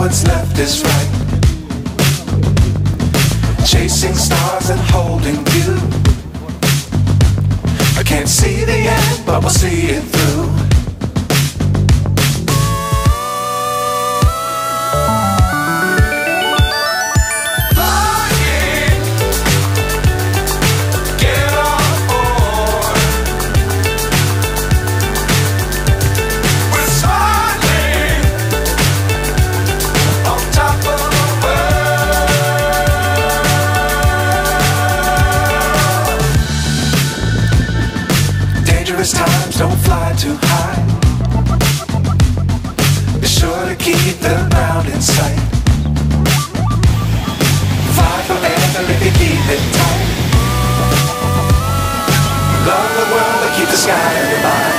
what's left is right. Chasing stars and holding you. I can't see the end, but we'll see it through. Times don't fly too high. Be sure to keep the ground in sight. Fly forever if you keep it tight. Love the world but keep the sky in your mind.